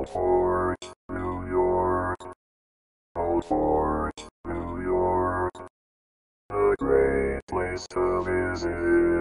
Fort, New York. Old Fort, New York. A great place to visit.